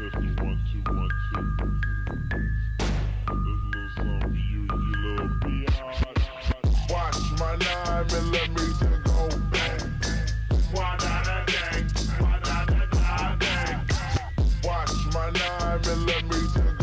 Testing 1 2 1 2. There's a little something for you little biatch. Watch my 9mm go bang. Why not a dang? Why not a dang? Watch my 9mm